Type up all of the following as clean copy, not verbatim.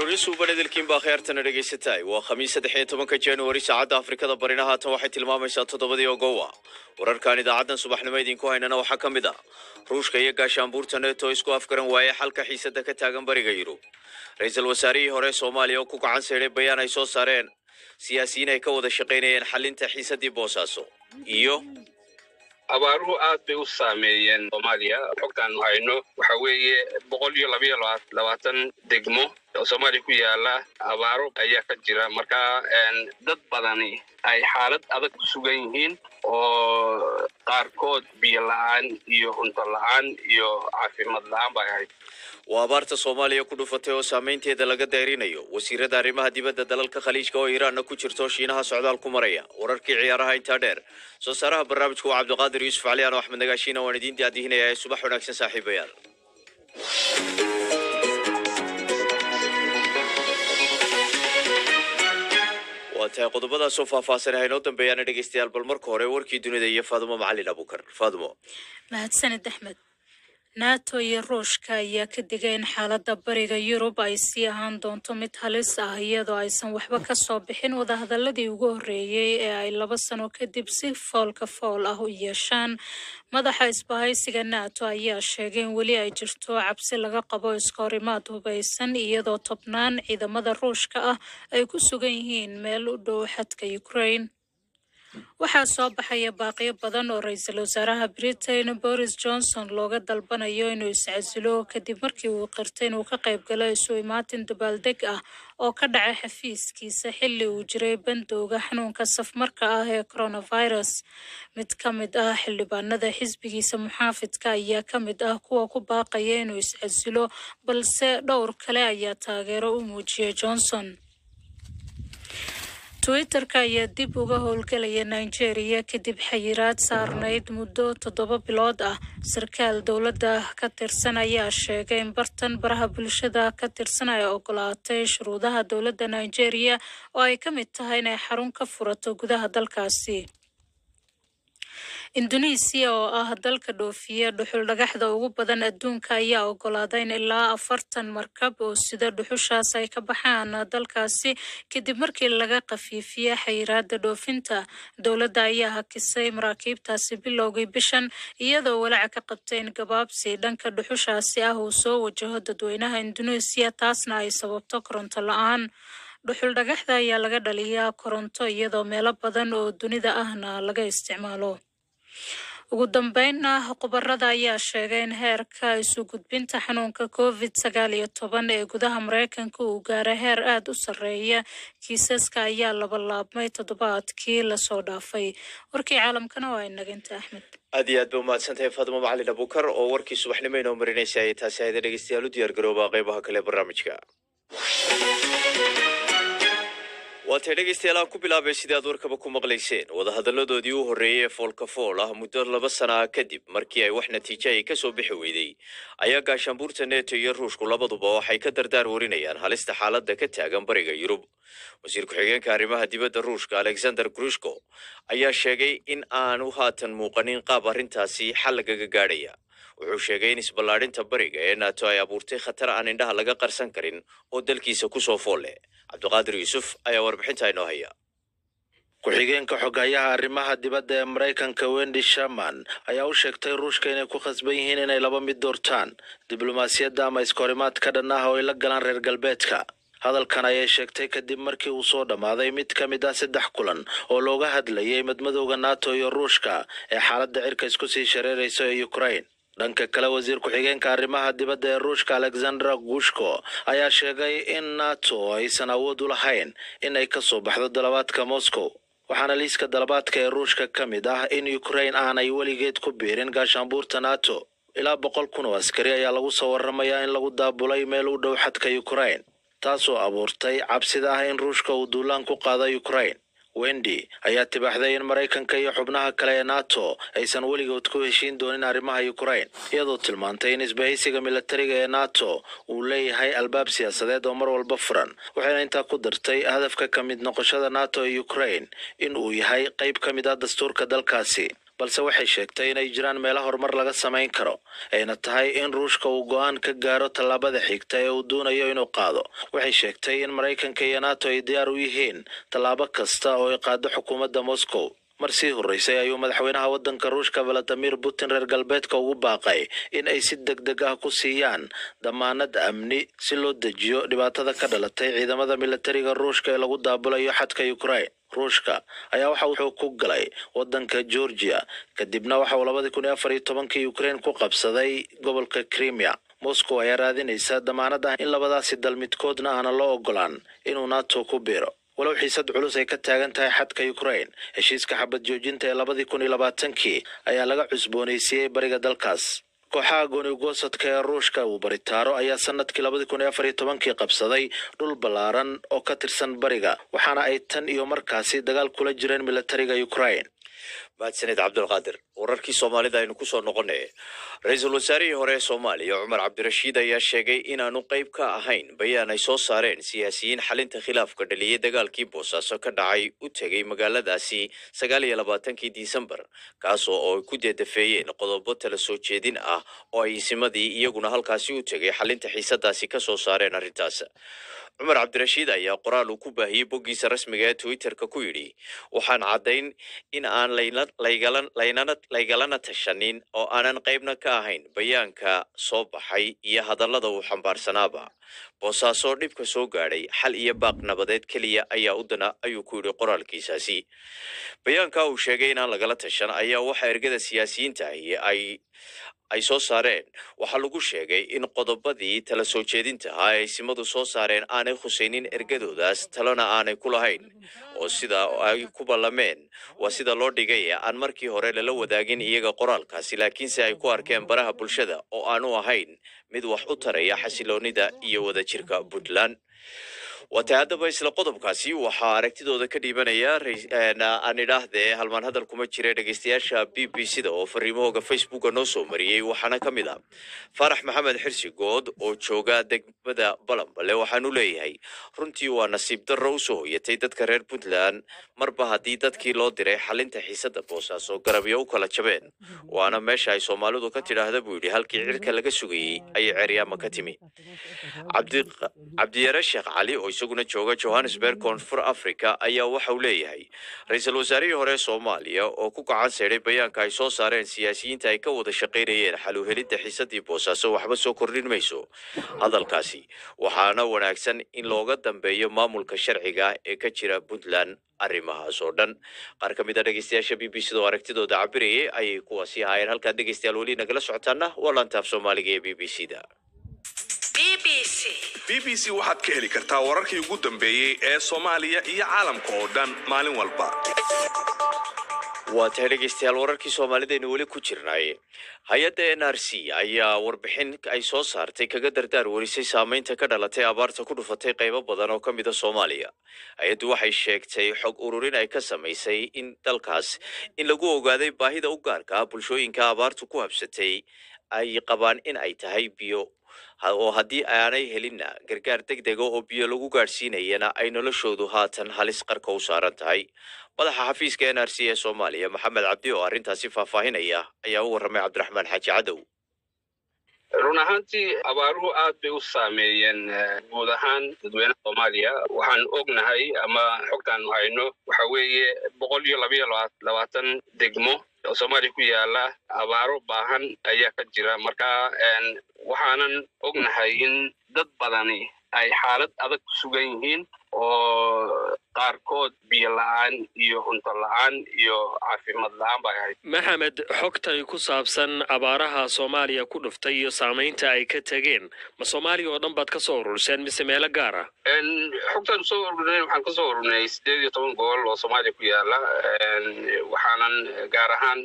ورئيس وبلد الكيمبا خيارتنا رجيستاي وخميس 11 جانوري ساعة أفريقيا برينها توحي تلمام تضبطي وجوا وركان إذا عدنا صباح نميدين كوهنا وحكم إذا روش كي يجا شامبور تنتو إسكو أفكارن ويا حلقة حيسة دكتاعن بريغيرو رئيس الوزراء هوري سوماليا وكوك عن سير بيان أيسو سارين سياسيين أيكو ذا شقينين حلين تحيسة دي بوساسو إيو abaaruhu aad bay u saameeyeen Soomaaliya xogtan hayno waxa weeye 122 degmo oo Soomaaliya ku yaala abaaro ayaa ka jira marka dad badani ay xaalad adag ku sugan yihiin oo qaarkood biyo la'aan iyo cunto la'aan iyo caafimaad la'aan bay ahayd وأبارت الصومالية كله فتوى سامينتي دلقة دايرينيو وسيرة دارمها ديبت دلالك خليج كو إيران كوتشرتوش إنها سعودة الكمرية ورركي عيارها انتادير سوسارها برنامج كو عبد القادر يوسف علي أنا وأحمد نقاشينا وندين دي هنا يا صباح ونكسن صاحب بيان وأنت قطبنا سوفا فاصل هاي نوتن بيان دقيستيال بالمركوري وركي دوني دي فاطمة معلي أبوكر فاطمة مهد سند أحمد ناتو iyo Ruushka ayaa ka digeen xaaladda bariga Yurub ay sii ahaan doonto mid halis ah iyadoo aysan waxba ka soo bixin wadahadaladii ugu horeeyay ee ay 2 sano kadib si fool ah u yeeshaan madaxa isbahaysiga NATO ayaa sheegay in weli ay jirto cabsi laga qabo iskahorimaad hubaysan iyadoo tobnaan ciidamada Ruushka ah ay ku sugan yihiin meel u dhow xadka Ukraine waxaa soo baxaya baaqiyo badan oo ra'iisul wasaaraha Britain Boris Johnson looga dalbanayo inuu iscasilo kadib markii uu qirtay inuu ka qayb galay isu imaatin dabaaldeg ah oo ka dhacay xafiiskiisa xilli uu jiray bandowga xanuunka safmarka ah ee coronavirus mid ka mid ah xildhibaanada xisbigiisa muxaafidka ayaa ka mid ah kuwa ku baaqaya inuu iscasilo balse dhowr kale ayaa taageero u muujiyay Johnson Twitter-ka ayaa dib uga howlgalaya Nigeria kadib xayiraad saarnayd muddo 7 bilood ah sarkaal dawladda ka tirsan ayaa sheegay in bartan baraha bulshada ka tirsan ay ogolaatay shuruudaha dawladda Nigeria oo ay ka mid tahay inay xarun ka furato gudaha dalkaasi Indonesia oo ah dalka dhoofiya dhuxul dhagaxda ugu badan adduunka ayaa ogolaaday in ilaa 40 markab oo sida dhuxushaas ay ka baxaan dalkaasi kadib markii laga qafiifiyay xayiraadda dhoofinta dawladda ayaa hakisay maraakiibtaasi bilowgii bishan iyadoo walaac ka qabtay in gabaabsi dhanka dhuxushaasi ah uu soo wajaho dadweynaha Indonesia taasna ay sababto koronto la'aan dhuxul dhagaxda ayaa laga dhaliyaa koronto iyadoo meelo badan oo dunida ahna laga isticmaalo ugu dambeynna khubarada ayaa sheegay in heerka isu gudbinta xanuunka COVID-19 ee gudaha Mareykanka uu gaaray heer aad u sareeya kiisaska ayaa laabmay toddobaadkii la soo dhaafay warkii caalamkana waa inaginta Axmed aad iyo aad buu mahadsantahay Faadimo Macalin Abuukar oo warkii subaxnimo inoo marinaysay taasi ay dhageystayaal u diyaar garooba qaybaha kale barnaamijka وأنت dhageystayaal ku bilaabay sidii aad warkaba ku maqlayseen wadahadaladoodii u horeeyay foolka fool ah muddo 2 sano kadib markii ay wax natiijo ay ka soo bixi weyday ayaa gaashaanbuurta NATO iyo Ruushku labaduba waxay ka dardaar warinayaan halista xaaladda ka taagan bariga Yurub wasiir ku-xigeenka arrimaha dibadda Ruushka Alexander Grushko ayaa sheegay in aanu haatan muuqanin qaab arrintaasi xal laga gaadhaya wuxuu sheegay in isballaarinta bariga ee NATO ay abuurtay khatar aan indhaha laga qarsan karin oo dalkiisa ku soo foole Abdulqaadir Yusuf ayaa warbixinta inoo haya ku-xigeenka xogayaha arrimaha dibadda ee Mareykanka Wendy Sherman ayaa u sheegtay Ruushka inay ku khasban yihiin inay laba mid doortaan diblomaasiyadda ama iskahorimaad ka dhan ah oo ay la galaan reer galbeedka hadalkan ayay sheegtay kadib markii uu soo dhamaaday mid ka mid ah 3 kulan oo looga hadlayay madmadowga NATO iyo Ruushka ee xaaladda cirka isku sii shareeraysa ee Ukraine dhanka kale wasiir ku-xigeenka arrimaha dibadda ee Ruushka Alexander Grushko ayaa sheegay in NATO aysan awood u lahayn in ay ka soo baxdo dalabaadka Moscow waxaana liiska dalabaadka ee Ruushka ka mid ah in Ukraine aanay weligeed ku biirin gaashaanbuurta NATO ilaa 100,000 oo askari ayaa lagu soo waramayaa in lagu daabulay meel u dhow xadka Ukraine taasoo abuurtay cabsida ah in Ruushka uu duulaan ku qaado Ukraine Wendy ayaa tibaaxday in Mareykanka iyo xubnaha kale ee NATO aysan weligood ku heshiin doonin arrimaha Ukraine iyadoo tilmaantay in isbahaysiga militariga ee NATO uu leeyahay albaab siyaasadeed oo mar walba furan waxayna intaa ku dartay hadafka ka mid noqoshada NATO ee Ukraine in uu yahay qayb ka mid ah dastuurka dalkaasi balse waxay sheegtay inay jiraan meelo horumar laga samayn karo ayna tahay in ruushka uu go'aan ka gaaro tallaabada xigta ee uu doonayo inuu qaado. waxay sheegtay in Maraykanka iyo NATO ay diyaar u yihiin tallaabo kasta oo ay qaado xukuumadda Moscow. mar sii horeysay ayuu madaxweynaha waddanka Ruushka Vladimir Putin reer galbeedka ugu baaqay in ay si degdeg ah ku siiyaan damaanad amni si loo dejiyo dhibaatada ka dhalatay ciidamada militariga Ruushka ee lagu daabulayo xadka Ukraine. Ruushka ayaa waxa uu ku galay waddanka Georgia kadibna waxa uu 2014 Ukraine ku qabsaday gobolka Crimea. Moscow ayaa raadinaysa damaanad ah in labadaasi dal midkoodna aan loo ogolaan inuu NATO ku biiro. walow xiisad culus ay ka taagan tahay xadka Ukraine, heshiiska xabad joojinta ee 2020 ayaa laga cusboonaysiiyay bariga dalkaas. kooxaha gooni-goosadka ee Ruushka uu baritaaro ayaa sanadkii 2014 qabsaday dhul ballaaran oo ka tirsan bariga, waxaana ay tan iyo markaasi dagaal kula jireen militariga Ukraine. mahadsanid cabdulqaadir. wararkii Soomaalida aynu ku soo noqonay. Ra'iisul Wasaarihii hore ee Soomaaliya Cumar Cabdirashiid ayaa sheegay inaanu qayb ka ahayn bayaan ay soo saareen siyaasiyiin xalinta khilaafka dhaliyay dagaalkii Boosaaso ka dhacay u tegay magaaladaasi 29 Disembar, kaas oo ay ku deedafeeyeen qodobo tala soo jeedin ah oo ay isimadii iyaguna halkaasi u tegay xalinta xiisadaasi ka soo saareen arrintaas. Cumar Cabdirashiid ayaa qoraal uu ku baahiyay boggiisa rasmiga ee Twitter-ka ku yidhi waxaan caddayn in aan laygalana tashanin oo aanan qaybna ka ahayn bayaanka soo baxay iyo hadallada uu xambaarsanaaba. Boosaaso dhibka soo gaadhay xal iyo baaq nabadeed keliya ayaa u dana ayuu ku yidhi qoraalkiisaasi. bayaanka uu sheegay inaan lagala tashan ayaa waxa ergada siyaasiyiinta ay soo saareen waxaa lagu sheegay in qodobadii tala soo jeedinta ah ay simadu soo saareen aanay khusaynin ergadoodaas talona aanay ku lahayn oo sida ay ku ballameen waa sida loo dhigay aan markii hore lala wadaagin iyaga qoraalkaasi, laakiinse ay ku arkeen baraha bulshada oo aanu ahayn mid wax u taraya xasiloonida iyo wadajirka Puntland. wataadaba isla qodobkaasi waxaa aragtidooda ka dhiibanaya aan idhaahdee halmaan hadal kuma jira dhegeystayaasha BBC-da oo fariimahooga Facebook-a noo soo mariyey, waxaana ka mid ah Farax Maxamed Xirsi Good oo jooga degmada Balambale. waxaanu leeyahay runtii waa nasiib darro u soo hoyatay dadka reer Puntland marba haddii dadkii loo diray xalinta xiisada Boosaaso garabyo u kala jabeen, waana meesha ay Soomaalidu ka tidhaahda buu yidhi halkii cirka laga sugayey ayay ceryaama ka timi. Cabdiyare Sheekh Cali oo isaguna jooga Johannesburg, Koonfur Afrika ayaa waxa uu leeyahay ra'iisul wasaarihii hore Soomaaliya oo ku gacan seeray bayaanka ay soo saareen siyaasiyiinta ay ka wada shaqaynayeen xal u helidda xiisadii Boosaaso waxba soo kordhin mayso hadalkaasi, waxaana wanaagsan in looga dambeeyo maamulka sharciga ee ka jira Puntland arrimahaas oo dhan. qaar ka mid ah dhegeystayaasha BBC-da oo aragtidooda cabirayay ayay kuwaasi ahaayeen. halkaa dhegeystayaal weli nagala socotaana waa laanta af Soomaaliga ee BBC-da. BBC waxaad ka heli kartaa wararkii ugu dambeeyay ee Soomaaliya iyo caalamka oo dhan maalin walba. waa tahay dhegeystayaal wararkii Soomaalidaynu weli ku jirnay. hay-adda NRC ayaa warbixin ay soo saartay kaga dardaar warisay saameynta ka dhalatay abaarta ku dhufatay qaybo badan oo ka mid ah Soomaaliya. hay-addu waxay sheegtay xog ururin ay ka samaysay in dalkaas in lagu ogaaday baahida u gaarka ah bulshooyinka abaartu ku habsatay ay qabaan in ay tahay biyo, oo haddii aanay helinna gargaar degdega oo biyo lagu gaadhsiinayana ay noloshoodu haatan halis qarka u saaran tahay. madaxa xafiiska NRC ee Soomaaliya Maxamed Cabdi oo arrintaasi faahfaahinaya ayaa u warramay Cabdiraxmaan Xaaji Cadow. run ahaantii abaaruhu aad bay u saameeyeen guud ahaan dadweynaha Soomaaliya. waxaan ognahay ama xogtaan hayno waxa weeye 122 degmo oo Soomaaliya ku yaala abaaro baahan ayaa ka jira. marka waxaanan ognahay in dad badani ay xaalad adag ku sugan yihiin oo qaarkood biyo la'aan iyo cunto la'aan iyo caafimaad la'aan bay ahayd. maxamed, xogtay ku saabsan abaaraha Soomaaliya ku dhuftay iyo saameynta ay ka tageen ma Soomaaliya oo dhan baad ka soo ururseen mise meelo gaar ah? xogtan soo ururnay waxaan ka soo ururnay 18 gobol oo Soomaaliya ku yaala, waxaanan gaar ahaan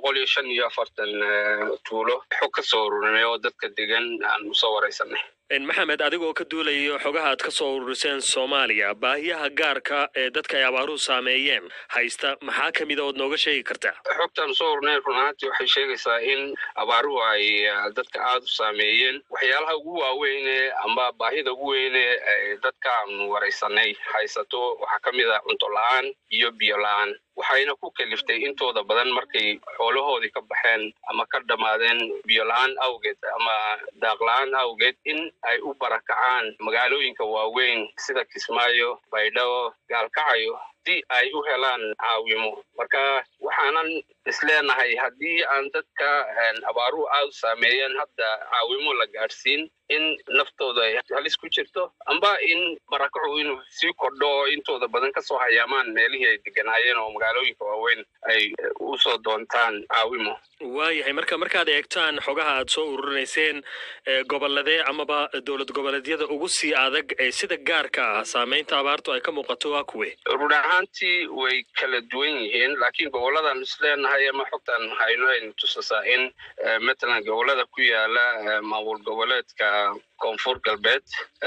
145 tuulo xog ka soo ururnay oo dadka degan aan u soo wareysanay. maxamed, adigoo ka duulayo xogaha aad ka soo ururseen Soomaaliya, baahiyaha gaarka ee dadka ay abaaruhu saameeyeen haysta maxaa ka mid ah ood nooga sheegi kartaa? xogtan soo ururnay run ahaantii waxay sheegaysaa in abaaruhu ay dadka aad u saameeyeen. waxyaalaha ugu waaweyn ama baahida ugu weyn ee dadka aan wareysanay haysato waxaa ka mid ah cunto la'aan iyo biyo la'aan. waxayna ku kaliftay intooda badan markay xoolahoodii ka baxeen ama ka dhamaadeen biyo la'aan awgeed ama daaq la'aan awgeed in ay u barakacaan magaalooyinka waaweyn sida Kismaayo, Baydhabo, Gaalkacyo si ay u helaan caawimo. Marka waxaanan isleenahay haddii aan dadka abaaruhu aad u saameeyeen hadda caawimo la gaadhsiin in naftooda ay halis ku jirto amba in barakacu inuu sii kordho oo intooda badan ka soo hayaamaan meelihii ay deganaayeen oo magaalooyinka waaweyn ay u soo doontaan caawimo. waayahay markaad eegtaan xogaha aad soo ururinayseen goboladee amaba dowlad goboleedyada ugu sii adag ee sida gaarka ah saameynta abaartu ay ka muuqato waa kuwe? run ahaantii way kala duwan yihiin laakiin goboladan isleenahay ama xogtan hayno aynu tusasaa in matalan gobolada ku yaala maamul goboleedka koonfur galbeed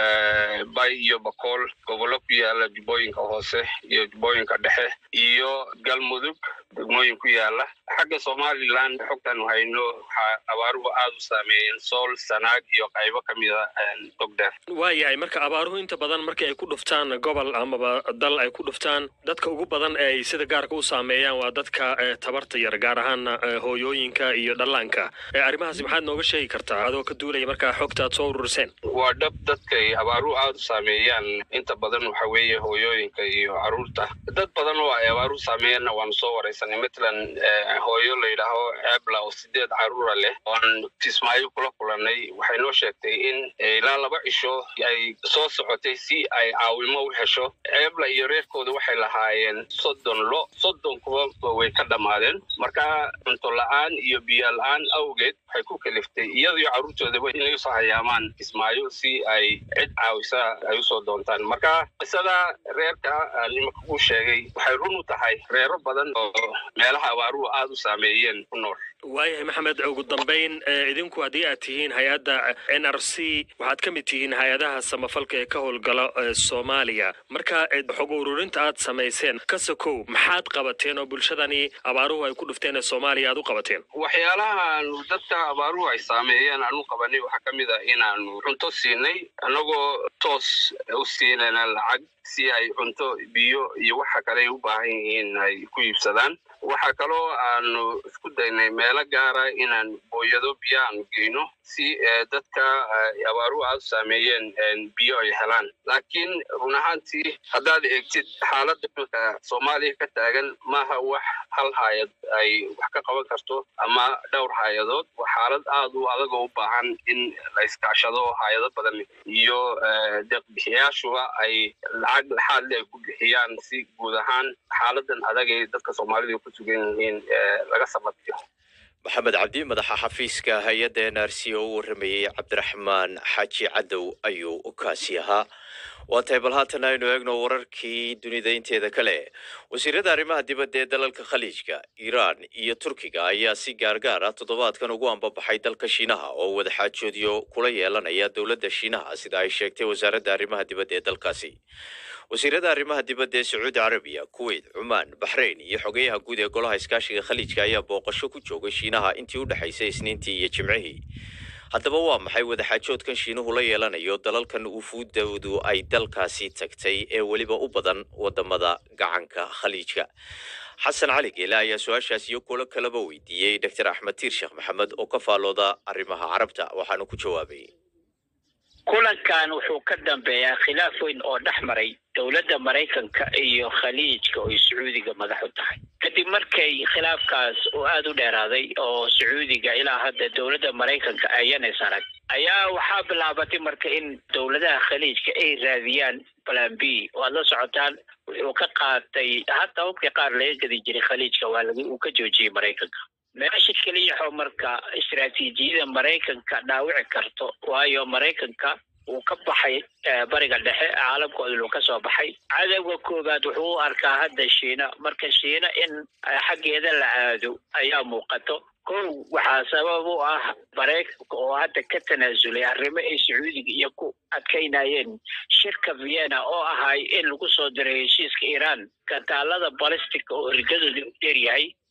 bay iyo bakool gobollo ku yaala jubbooyinka hoose iyo jubbooyinka dhexe iyo galmudug degmooyin ku yaala xagga Somaliland xogtan hayno waxa abaaruhu aad u saameeyeen Sool, Sanaag iyo qaybo kamida Togdheer. waayahay marka abaaruhu inta badan markay ay ku dhuftaan gobol amaba dal ay ku dhuftaan dadka ugu badan ee sida gaarka u saameeyaan waa dadka tabarta yar gaar ahaan hooyooyinka iyo dhallaanka. arrimahaas maxaad nooga sheegi kartaa adoo ka duulaya marka xogta aad soo ururiseen? waa dhab dadkay abaaruhu aad u saameeyaan inta badan waxa weeye hooyooyinka iyo caruurta. dad badan oo ay abaaruhu saameeyeen waan soo wareysanay matalan hooyo la yidhaaho Ceebla oo 8 caruur leh oo Kismaayo kula kulanay waxay noo sheegtay in ilaa 2 cisho ay soo socotay si ay caawimo u hesho. Ceebla iyo reerkooda waxay lahaayeen 30 kuwa way ka dhamaadeen marka cunto la'aan iyo biyo la'aan awgeed waxay ku kaliftay iyadoo caruurtooda inay soo hayaamaan Kismaayo si ay cid caawisa ay u soo doontaan. marka qisada reerka nimanka ku sheegay waxay run u tahay reero badan oo meelaha abaaruhu aad u saameeyeen ku nool. waayahay maxamed ugu dambeyn idinku haddii aad tihiin hay-adda NRC waxaad ka mid tihiin hay-adaha samafalka ee ka howlgala Soomaaliya marka xog ururinta aad samayseen ka sokow maxaad qabateen oo bulshadani abaaruhu ay ku dhufteen ee Soomaaliya aad u qabateen? waxyaalaha dadka abaaruhu ay saameeyeen aanu qabanay waxa kamid ah inaanu cunto siinay anagoo toos u siinayna lacag si ay cunto biyo iyo waxa kale ay u baahan yihiin ay ku iibsadaan. waxa kaloo aanu isku daynay meelo gaara inaan booyado biyo aan geyno si dadka abaaruhu aad saameeyeen biyo ay helaan. laakiin run ahaantii haddaad eegtid xaaladda Soomaaliya ka taagan maaha wax hal hay'ad ay wax ka qaban karto ama dhowr hay'adood. waa xaalad aad u adag oo u baahan in la iskaashado hay'ado badan iyo deeq-bixiyaashuba ay lacag laxaad ay ku bixiyaan si guud ahaan xaaladan adag ee dadka Soomaalida ku sugan yihiin laga sameeyo. maxamed cabdi madaxa xafiiska hay-adda NRC oo u waramayay Cabdiraxmaan Xaaji Cadow ayuu u kaasi ahaa. waa tahay bal haatan aynu eegno wararkii dunida inteeda kale. wasiirada arrimaha dibadda ee dalalka khaliijka Iiraan iyo Turkiga ayaa si gaargaar ah toddobaadkan ugu ambabaxay dalka Shiinaha oo wada xaajoodiyo kula yeelanaya dowladda Shiinaha sida ay sheegtay wasaaradda arrimaha dibadda ee dalkaasi. wasiirada arrimaha dibadda ee Sacuudi Carabiya, Kuwait, Cumaan, Bahrain iyo xogeyaha guud ee golaha iskaashiga khaliijka ayaa booqasho ku joogay Shiinaha intii u dhaxaysay Isniintii iyo Jimcihii. haddaba waa maxay wada xaajoodkan Shiinuhu la yeelanayo dalalkan ufuudoodu ay dalkaasi tagtay ee weliba u badan wadamada gacanka khaliijka? xasan cali geele ayaa su-aashaas iyo kulo kalaba weydiiyey Dr. Axmed Tiir Sheekh Maxamed oo ka faalooda arrimaha carabta waxaanu ku jawaabay. kulankan wuxuu ka dambeeyaa khilaaf weyn oo dhex maray dowladda Mareykanka iyo khaliijka oo Sacuudiga madax u tahay. kadib markay khilaafkaas uu aad u dheeraaday oo Sacuudiga ilaa hadda dowladda Mareykanka ayana sarag ayaa waxaa bilaabatay marka in dowladaha khaliijka ay raadiyaan plan B oo la socotaan wuxuu ka qaatay hatta hubka qaar laga gadi jiray khaliijka waa lagu uu ka joojiyay Mareykanka. meesha kaliya marka istiraatiijiyada Mareykanka dhaawici karto waayo Mareykanka uu ka baxay bariga dhexe caalamkooda uu ka soo baxay. cadawga koobaad wuxuu u arkaa hadda Shiina marka Shiina in xaggeeda la aado ayaa muuqato. waxaa sabab u ah Mareykanka oo hadda ka tanaasulay arrimo ay Sacuudiga iyo ku adkaynayeen shirka Vienna oo ahay in lagu soo diray heshiiska Iran kataalada ballistic oo ridada dheer yahay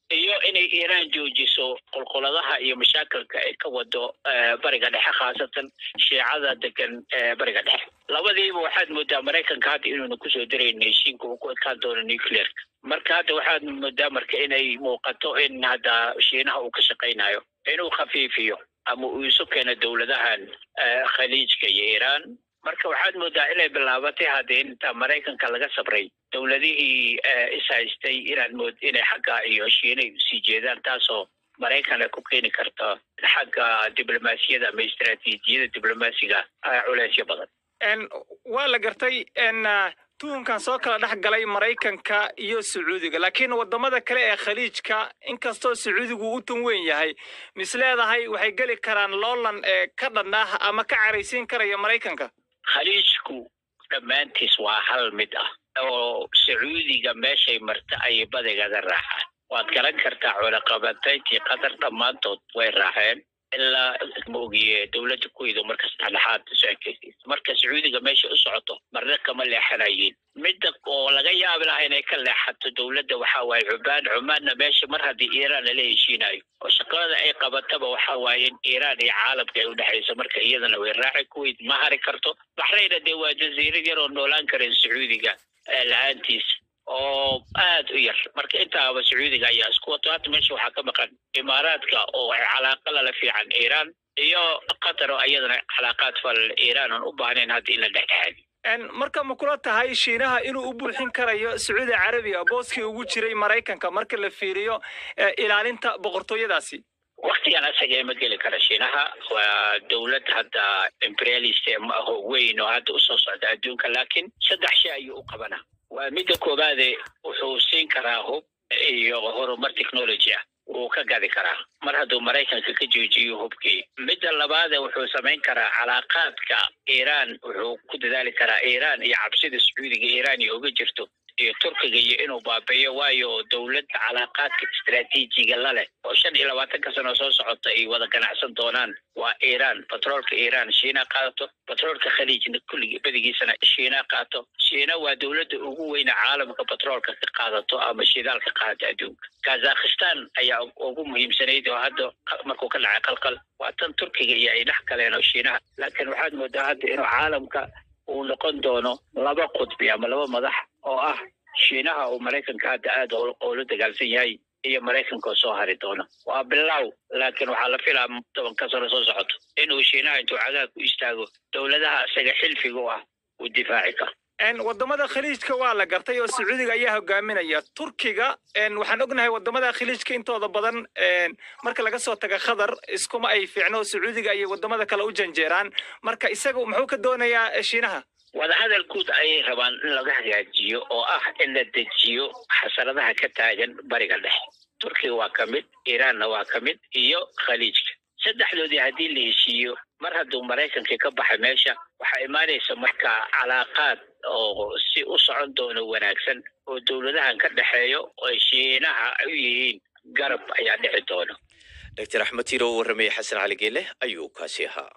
iyo inay iiraan joojiso qolqoladaha iyo mashaakilka ay ka wado bariga dhexe khaasatan shiicada degan bariga dhexe labadiiba waxaad moodaa maraykanka hadda inuuna kusoo dirayn heshiinka uu ku adkaan doono nuclearka marka hadda waxaad moodaa marka inay muuqato in hadda shiinaha uu ka shaqaynayo inuu khafiifiyo ama uu isu keeno dowladahan khaliijka iyo iiraan marka waxaad moodaa inay bilaabatay hadda inta maraykanka laga sabray dowladihii is haystay inay xagga iyo shiinay usii jeedaan taasoo maraykan ay ku keeni karta xagga diblomaasiyada ama istaraatiijiyada diblomaasiga culeysyo badan waa la gartay tuhunkan soo kala dhex galay maraykanka iyo sacuudiga laakiin wadamada kale ee khaliijka inkastoo sacuudigu u tan weyn yahay misleedahay waxay geli karaan loolan ka dhanah ama ka caraysiin karaya maraykanka khaliijku dhammaantiis waa hal mid ah oo sacuudiga meeshay marta ayay badigeeda raacaan waad garan kartaa cunaqabatayntii qatar dhammaantood way raaceen ilaa ma ogiye dowladda kuweyda markas dhexdhexaad socodkiisa marka sacuudiga meesha u socoto marna kama leexanayiin midda oo laga yaabi lahaa inay ka leexato dowladda waxaa waaye cumaanna meesha mar haddii iiraan lala heshiinayo oo shaqada ay qabataba waxaa waaye in iiraan iyo caalamka ay udhexayso marka iyadana way raaci kuweyd ma hari karto baxrayna dee waa jasiirad yar oo noolaan karin sacuudiga la-aantiisa oo aad u yar marka intaaba sacuudiga ayaa isku wato hadda meesha waxaa ka maqan imaaraadka oo ay calaaqa lala fiican iiraan iyo qatar oo iyadana calaaqaad fal iiraan aan u baahnayn hadda in la dhexdhexaadiyo marka ma kula tahay shiinaha inuu u buuxin karayo sacuudi carabiya booskii ugu jiray maraykanka marka la fiiriyo ilaalinta boqortooyadaasi waqtigan asaga ma geli kara shiinaha waa dowlad hadda imperialist ma aho weyn oo hadda usoo socda adduunka laakiin 3 shay ayuu u qabanaa waa midda koobaade wuxuu siin karaa hub iyo horumar technology ah wuu ka gadi karaa mar hadduu maraykanka ka joojiyo hubkii midda labaade wuxuu samayn karaa calaaqaadka iiraan wuxuu ku dadaali karaa iiraan iyo cabsida sacuudiga iiraan iyo uga jirto iyo turkiga iyo inuu baabeeyo waayo dowladda calaaqaadka istaraatiijiga la leh oo 25 sano soo socota ay wada ganacsan doonaan waa iiraan batroolka iiraan shiina qaadato batroolka khaliijna kulligii badigiisana shiina qaato shiina waa dowladda ugu weyn caalamka batroolka ka qaadato ama shidaalka qaadata adduunka kazakhstan ayaa ugu muhiimsanayd oo hadda markuu ka dhacay qalqal waa tan turkiga iyo ay dhex galeen oo shiinaha laakiin waxaad moodaa hadda inuu caalamka uu noqon doono 2 qudbi ama 2 madax oo ah shiinaha uu maraykanka hadda aad oo la dagaalsan yahay iyo maraykanka soo hari doono waa bilow laakiin waxaa la filaa 10 sano soo socoto inuu shiinaha intuu cagaag ku istaago dowladaha isaga xilfiga u ah uu difaaci karo wadamada khaliijka waa la gartay oo sacuudiga ayaa hogaaminaya turkiga waxaan ognahay wadamada khaliijka intooda badan marka laga soo taga khadar iskuma ay fiicno sacuudiga iyo wadamada kale u janjeeraan marka isaga muxuu ka doonayaa shiinaha wadahadal guud ayay rabaan in laga hagaajiyo oo ah in la dejiyo xasaradaha ka taagan bariga dhexe turkiga waa ka mid iiraanna waa ka mid iyo khaliijka saddexdoodii haddii la heshiiyo mar hadduu maraykanka ka baxay meesha waxaa imaanaysa marka calaaqaad oo si u socon doono wanaagsan oo dowladahan ka dhexeeyo oo shiinaha ay u yihiin garab ayaa dhici doono dr axmed tiiro oo warramay xasan cali geele ayuu kaasi ahaa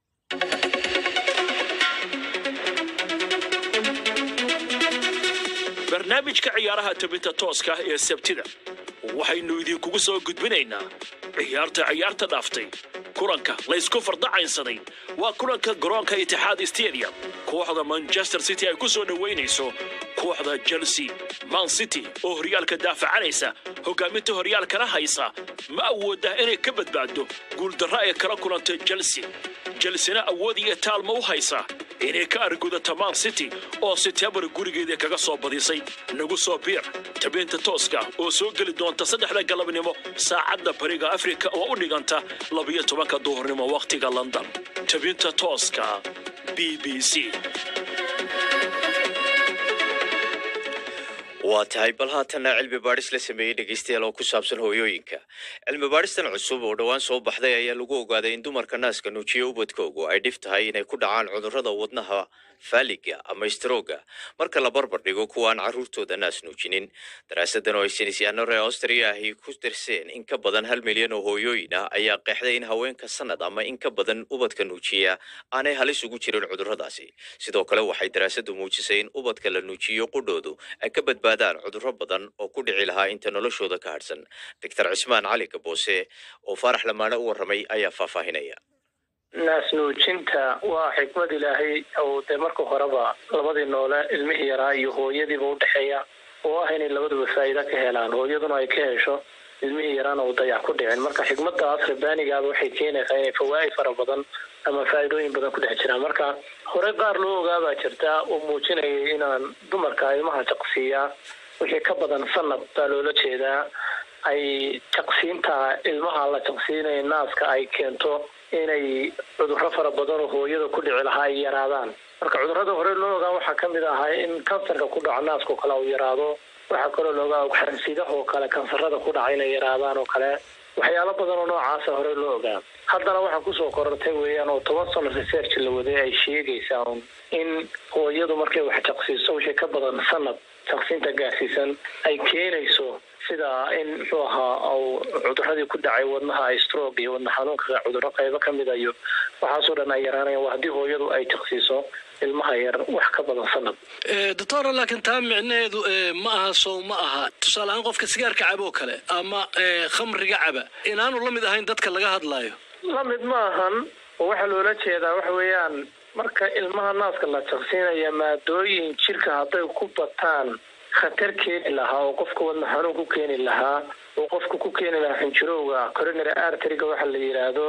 barnaamijka ciyaaraha tabinta tooska ee sabtida waxaynu idinkugu soo gudbinaynaa ciyaarta dhaaftay kulanka laysku fardacaynsaday waa kulanka garoonka Itixaad Stadium kooxda Manchester City ay ku soo dhaweynayso kooxda Chelsea Man City oo horyaalka daafacanaysa hogaaminta horyaalkana haysa ma awooda inay ka badbaado guul darro ay kala kulantay Chelsea awood iyo taalmo u haysa inay ka argudato Man City oo September gurigeeda kaga soo badisay nagu soo biir tabinta tooska oo soo gali doonta 3 galabnimo saacada bariga Afrika oo u dhiganta 12 duhurnimo waqtiga London tabinta tooska BBC waa tahay bal haatana cilmi baadhis la sameeyey dhegeystayaal oo ku saabsan hooyooyinka cilmi baadhistan cusub oo dhowaan soo baxday ayaa lagu ogaaday in dumarka naaska nuujiya ubadkoogu ay dhif tahay inay ku dhacaan cudurrada wadnaha faaliga ama strooga marka la barbar dhigo kuwa aan carruurtooda naas nuujinin daraasadan oo ay saynisyahanno reer Austria ahi ku darseen in ka badan 1 milyan oo hooyooyin ah ayaa qeexday in haweenka sanad ama in ka badan ubadka nuujiya aanay halis ugu jirin cudurradaasi sidoo kale waxay daraasadu muujisay in ubadka la nuujiyo qudhoodu ay ka badbaadaan badbaadaan cudurro badan oo ku dhici lahaa inta noloshooda ka hadhsan. Dr. Cismaan Cali Gaboose oo Faarax Lamaane u warramay ayaa faahfaahinaya. naas nuujinta waa xikmad ilaahay oo marka horeba labadii noole ilmihii yaraa iyo hooyadiiba u dhaxeeya oo ah inay labaduba faa'iido ka helaan, hooyaduna ay ka hesho ilmihii yaraana uu dayac ku dhicin. marka xikmadaas rabbaanigaaba waxay keenaysaa inay fawaa'id fara badan ama faa'iidooyin badan ku dhex jiraan. marka hore qaar loo ogaabaa jirta oo muujinaya inaan dumarka ilmaha jaqsiiya wixii ka badan sanad baa loola jeedaa ay jaqsiinta ilmaha la jaqsiinaya naaska ay keento inay cudurro fara badan oo hooyada ku dhici lahaa ay yaraadaan. marka cudurrada hore loo ogaa waxaa ka mid ahaa in kansarka ku dhaco naaska oo kale uu yaraado. waxaa kaloo loo ogaa xansidaha oo kale kansarada ku dhaca inay yaraadaan oo kale. waxyaalo badan oo noocaasa hore loo ogaa. haddana waxaa kusoo korortay weeyaan oo 10 sano research la waday ay sheegaysaa in hooyadu markay wax jaqsiiso wixii ka badan sanad jaqsiinta gaarsiisan ay keenayso sida in muxuu ahaa oo cudurradii ku dhacay wadnaha ay stroke iyo wadna xanuunka cudurro qaybo ka mid ayo waxaasoo dhan ay yaraanayaan waa haddii hooyadu ay jaqsiiso ilmaha yar wax ka badan sanad. doctor laakiin taa micnaheedu ma aha soo ma aha tusaale ahaan qofka sigaarka cabo oo kale ama khamriga caba inaanu la mid ahayn dadka laga hadlaayo. la mid ma ahan. waxa loola jeedaa waxa weeyaan marka ilmaha naaska la jaqsiinaya maadooyin jirka hadday ku bataan khatar keeni lahaa oo qofka wadna xanuun ku keeni lahaa oo qofka ku keeni lahaa xinjirowga coronary artery-ga waxa la yiraahdo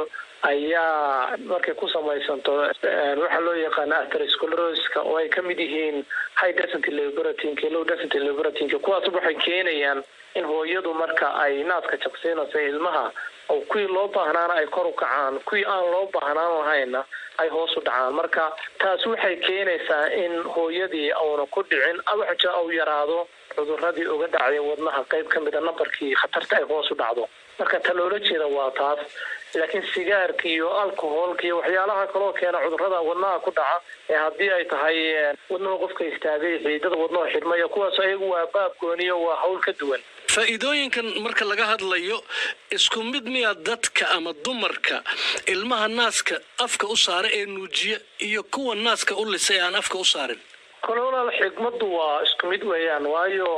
ayaa markay ku samaysanto waxa loo yaqaan atherosclerosis oo ay ka mid yihiin high density lipoprotein low density lipoprotein kuwaas waxay keenayaan in hooyadu marka ay naaska jaqsiinayso ilmaha oo kuwii loo baahnaana ay kor u kacaan kuwii aan loo baahnaan lahayna ay hoos u dhacaan. marka taas waxay keenaysaa in hooyadii auna ku dhicin awaxa uu yaraado cudurradii uga dhacay wadnaha qayb ka mid ah nambarkii khatarta ay hoos u dhacdo. marka ta loola jeeda waa taas. laakiin sigaarka iyo alcoholka iyo waxyaalaha kaloo keena cudurrada wadnaha ku dhaca haddii ay tahay wadnaha qofka istaagay xiidada wadnaha xidhmaya kuwaas ayagu waa baab gooniyo waa hawl ka duwan. faa'iidooyinkan marka laga hadlayo isku mid miya dadka ama dumarka ilmaha naaska afka u saara ee nuujiya iyo kuwa naaska u lisay aan afka u saarin? kolonal xikmadu waa isku mid weeyaan waayo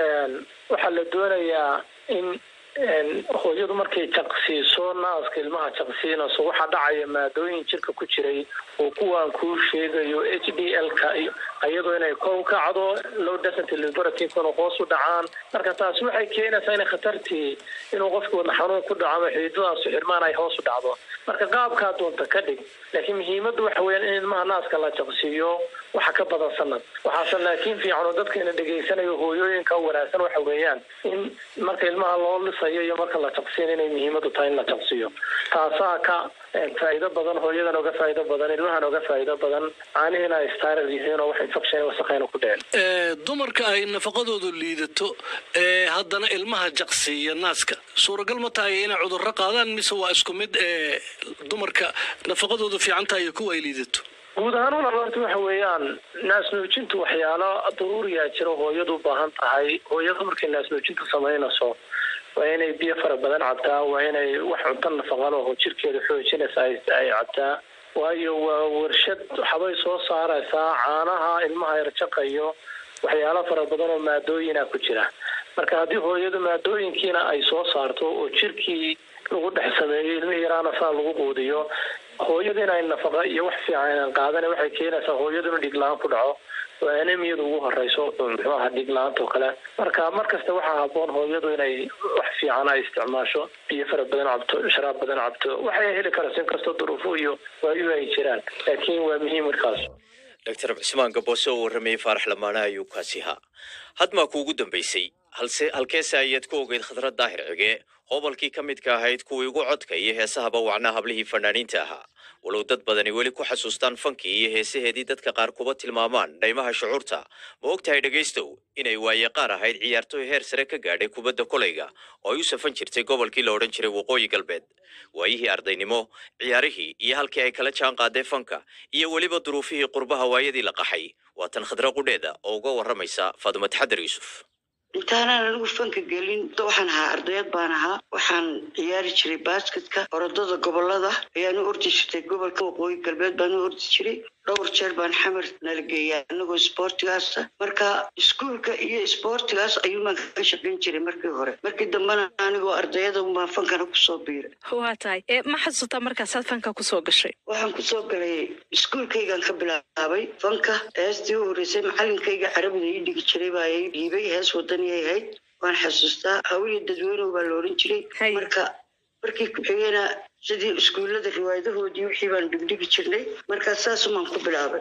waxaa la doonayaa in hooyadu markay jaqsiiso naaska ilmaha jaqsiinayso waxaa dhacaya maadooyin jirka ku jiray oo kuwaan kuu sheegayo HDL-ka iyadoo inay kor u kacdo low density lipoprotein-kuna hoos u dhacaan. marka taas waxay keenaysaa inay khatartii inuu qofka wadna xanuun ku dhaco ama xiidadaas xirmaan ay hoos u dhacdo. marka qaabkaa doonta ka dhig laakiin muhiimaddu waxa weeyaan in ilmaha naaska la jaqsiiyo waxa ka badan sanad. waxaase laakiin fiican oo dadka ina dhegaysanayo hooyooyinka wanaagsan waxa weeyaan in marka ilmaha loo lisayo iyo marka la jaqsiin inay muhiimaddu tahay in la jaqsiiyo. taasaa ka faa'iido badan hooyadan uga faa'iido badan ilmahan uga faa'iido badan caanihiina ay sterile yihiin oo wax infection wasaqayna ku dhicin. dumarka ay nafaqadoodu liidato haddana ilmaha jaqsiiya naaska suuragal ma tahay inay cudurro qaadaan mise waa isku mid dumarka nafaqadoodu fiican tahay iyo kuwa ay liidato? guud ahaan horta waxa weeyaan naas nuujintu waxyaalo daruuriya jiro hooyadu u baahan tahay. hooyadu markay naas nuujinta samaynayso waa inay biyo fara badan cabtaa, waa inay wax cunto nafaqo leh oo jirkeeda xoojinaysa ay cabtaa waayo waa warshad waxbay soo saaraysaa caanaha ilmaha yarjaqayo waxyaalo fara badan oo maadooyina ku jira. marka haddii hooyadu maadooyinkiina ay soo saarto oo jirkii lagu dhex sameeyo ilmihii yaraana saa lagu quudiyo hooyada inay nafaqa iyo wax fiican qaadan waxay keenaysaa hooyaduna dhig la'aan ku dhaco waa anemiyadu ugu horeyso muxuu ahaa dhig la'aanta oo kale. marka markasta waxaa habboon hooyadu inay wax fiican ay isticmaasho biyo fara badan cabto sharaab badan cabto waxay heli karaysaa inkastoo duruufo iyo waayo ay jiraan laakiin waa muhiim markaas. Dr. Cismaan Gaboose oo warramay Faarax Lamaane ayuu kaasi ahaa. hadma kuugu dambeysay halkeese ayaad ku ogeyd Khadra Daahir Cige qobolkii ka midka ahayd kuwii ugu codka iyo heesahaba wacnaa hablihii fanaaniinta ahaa walow dad badani weli ku xasuustaan fankii iyo heesaheedii dadka qaar kuba tilmaamaan dhaymaha shucuurta. ma ogtahay dhegaystow inay waaye qaar ahayd ciyaartooy heer sare ka gaadhay kubadda kolayga oo ay u safan jirtay gobolkii la odhan jiray waqooyi galbeed. waayihii ardaynimo ciyaarihii iyo halkii ay kala jaan qaadeen fanka iyo weliba duruufihii qurbaha waayadii la qaxay waa tan Khadra qudheeda oo uga warramaysa Faadumo Taxadar Yuusuf. intaanaan anigu fanka gelin waxaan ahaa ardayad baan ahaa waxaan ciyaari jiray basketka orodada gobolada ayaan u ordi jirtay gobolka waqooyi galbeed baan u ordi jiray dhowr jeer baan xamar nala geeyaa anagoo isboortigaasa marka iskuulka iyo isboortigaas ayuumaan ka shaqayn jiray markii hore markii dambena anigoo ardayada unbaan fankana kusoo biiray waa tahay ma xasuutaa markaasaad fanka kusoo gashay waxaan kusoo galay iskuulkaygaan ka bilaabay fanka heestii u horreysay macalinkayga carabida ii dhigi jiray baa ii dhiibay hees wadaniyay ahayd waan xasuustaa hawliya dadweynuhu baa la oran jiray markii ku-xigeenaa sidii iskuullada riwaayadahoodii wixii baan dhigdhigi jirnay markaas saasumaan ku bilaabay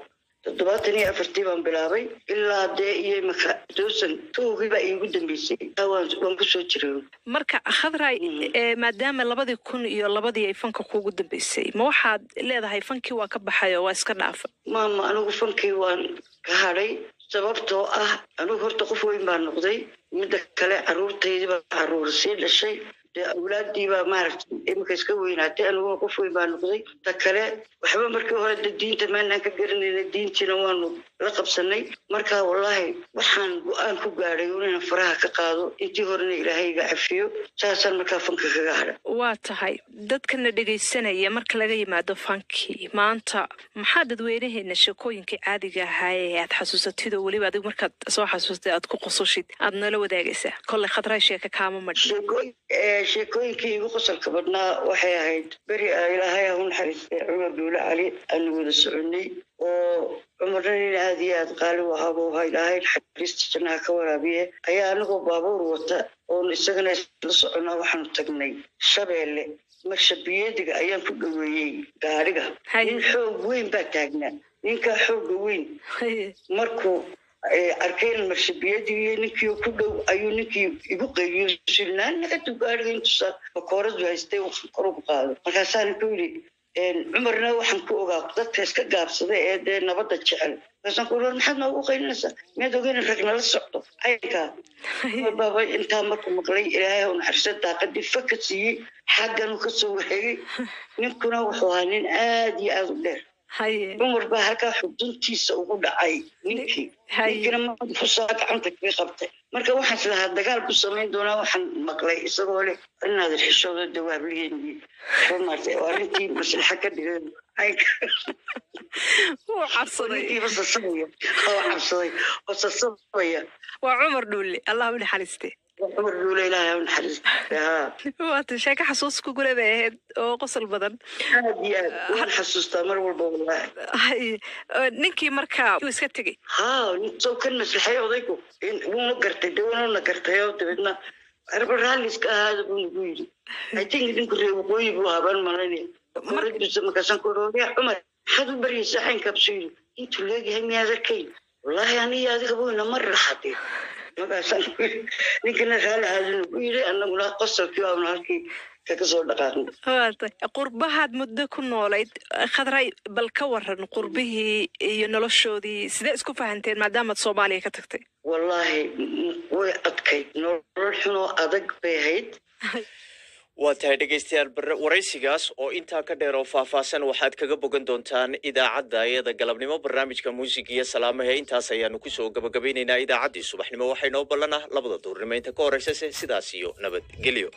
74 baan bilaabay ilaa dee iyo imaka 2002 baa iigu dambeysay waan kusoo jiray marka khadray maadaama 2002 ay fanka kuugu dambeysay ma waxaad leedahay fankii waa ka baxay oo waa iska dhaafay maama anigu fankii waan ka hadhay sababtoo ah anigu horta qof weyn baan noqday midda kale caruurtaydii baa caruur sii dhashay awlaadii baa maaragtay imika iska weynaatay aniguna qof weyn baa noqday ta kale waxba markii hore diinta maanaan ka garanayna diintiina waanu la qabsanay marka wallaahi waxaan go-aan ku gaadhay inaan faraha ka qaado intii horena ilaahay iga cafiyo saasaan markaa fanka kaga hadha waa tahay dadkana dhegaysanaya marka laga yimaado fankii maanta maxaa dadweynaheena sheekooyinkii caadiga ahaa ee aad xasuusatid oo weliba adigu markaad soo xasuustay aad ku qososhid aad nala wadaagaysaa kolley khadray sheeka kaama madhin sheekooyinkii igu qosolka badnaa waxay ahayd beri ilaahay ha u naxariistay cumar duule cali aanu wada soconay oo cumarna nin aad iyo aad qaali u ahaaba ahaa ilaahay naxariista jannaha ka waraabiye ayaa anagoo baabuur wata oon isagana isla soconaa waxaanu tagnay shabeelle marshabiyadiga ayaan ku dhaweeyey gaadhiga nin xoog weyn baa taagnaa ninkaa xooga weyn markuu arkeen marshabiyadii ninkii ku dhow ayuu ninkii igu qaybiyo silnaan naga gaadhiga intuusa bakooradu haystay waxaan kor ugu qaado markaasaan ku yidhi cumarna waxaan ku ogaa dadka iska gaabsada ee dee nabadda jecel markaasaan ku yidhi maxaad noogu qaylinaysaa miyaad ogeyn rag nala socdo caynkaa baaba intaa marku maqlay ilaahay ha u naxariisto daaqadii faka siiyey xagganu ka soo wareegay ninkuna wuxuu ahaa nin aad iyo aad u dheer cumar baa halkaa xuduntiisa ugu dhacay ninkina madaxusaa gacanta kaga qabtay marka waxaan islahaa dagaal ku samayn doonaa waxaan maqlay isagoo leh inaad xishoodo dawaabliyeeni maartay oo arrintii maslaxa ka dhigay wuu cabsaday waa cumar dhuule allah u naxariiste cumar dhuule ilaahay u naxariiste waata sheeko xasuus ku gule bay ahayd oo qosol badan aad iyo aad waan xasuustaa mar walba wallaahi ninkii markaa wuu iska tegey soo kan maslaxay odaygu wuuna gartay dawanuna gartay oo dabeedna arba raalliska ahaada buu nagu yidhi I think ninku reer waqooyi buu habaan malanaya markaasaan ku odhooyaa cumar maxaad u baryaysaa caynkaabsu yidhi intuu leegyahay miyaad arkayn wallaahi aniyo adiga buyna mar raxatay markaasaan ku yidhi ninkana raalli ahaadinu ku yidhi annaguna qosolkii waabna halkii kaga soo dhaqaaqnay qurbahaad muddo ku noolayd khadray bal ka waran qurbihii iyo noloshoodii sidee isku fahanteen maadaamaad soomaaliya ka tagtay wallaahi way adkayd nolol xunoo adag bay ahayd waa tahay dhegaystayaal waraysigaas oo intaa ka dheer oo faahfaahsan waxaad kaga bogan doontaan idaacadda iyada galabnimo barnaamijka muusiga iyo salaamaha intaas ayaanu kusoo gabagabaynaynaa idaacaddii subaxnimo waxay noo ballanah 2 duurnimo inta ka horeysase sidaas iyo nabadgelyo